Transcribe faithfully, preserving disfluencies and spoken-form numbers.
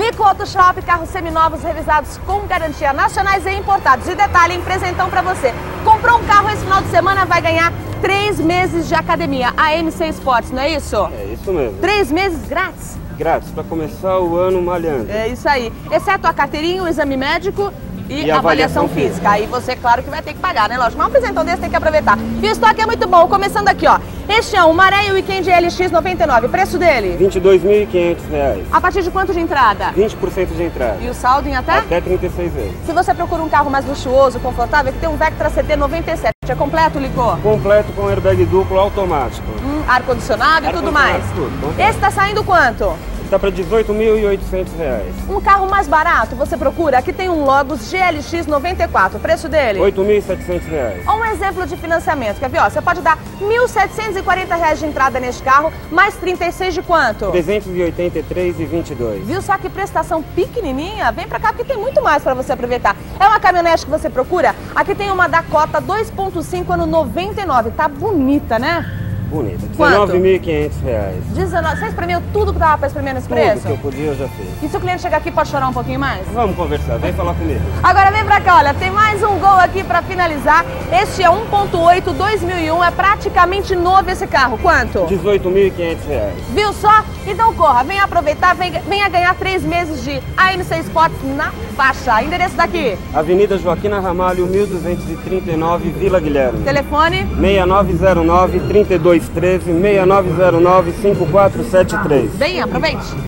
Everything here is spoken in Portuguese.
Lico Auto Shop, carros seminovos revisados com garantia, nacionais e importados. E detalhe, hein, presentão pra você. Comprou um carro esse final de semana, vai ganhar três meses de academia. A M C Sports, não é isso? É isso mesmo. Três meses grátis? Grátis, pra começar o ano malhando. É isso aí. Exceto a carteirinha, o exame médico e, E a avaliação avaliação física. física. Aí você, claro, que vai ter que pagar, né? Lógico, mas um presentão desse tem que aproveitar. E o estoque é muito bom. Começando aqui, ó. Este é o Maré Weekend L X noventa e nove. Preço dele? vinte e dois mil e quinhentos reais. A partir de quanto de entrada? vinte por cento de entrada. E o saldo em até? Até trinta e seis vezes. Se você procura um carro mais luxuoso, confortável, aqui tem um Vectra C T noventa e sete. É completo, Licô? Completo com airbag duplo automático. Hum, ar-condicionado e tudo mais. Tudo, completo. Esse tá saindo quanto? Está para dezoito mil e oitocentos reais. Um carro mais barato, você procura. Aqui tem um Logos G L X noventa e quatro. Preço dele? oito mil e setecentos reais. Ó, um exemplo de financiamento. Quer ver? Ó, você pode dar mil setecentos e quarenta reais de entrada neste carro, mais trinta e seis de quanto? trezentos e oitenta e três reais e vinte e dois centavos. Viu só que prestação pequenininha? Vem pra cá porque tem muito mais pra você aproveitar. É uma caminhonete que você procura? Aqui tem uma Dakota dois ponto cinco ano noventa e nove. Tá bonita, né? Bonita. Quanto? dezenove mil e quinhentos reais. dezenove. Você espremeu tudo que dava pra espremer nesse Tudo preço? que eu podia, eu já fiz. E se o cliente chegar aqui, pode chorar um pouquinho mais? Vamos conversar, vem falar comigo. Agora vem pra cá, olha, tem mais um Gol aqui pra finalizar. Este é um ponto oito, dois mil e um, é praticamente novo esse carro. Quanto? dezoito mil e quinhentos reais. Viu só? Então corra, venha aproveitar, venha, venha ganhar três meses de A M C Sports na faixa. Endereço daqui? Avenida Joaquina Ramalho, mil duzentos e trinta e nove, Vila Guilherme. Telefone? seis nove zero nove, três dois um três, seis nove zero nove, cinco quatro sete três. Venha, aproveite.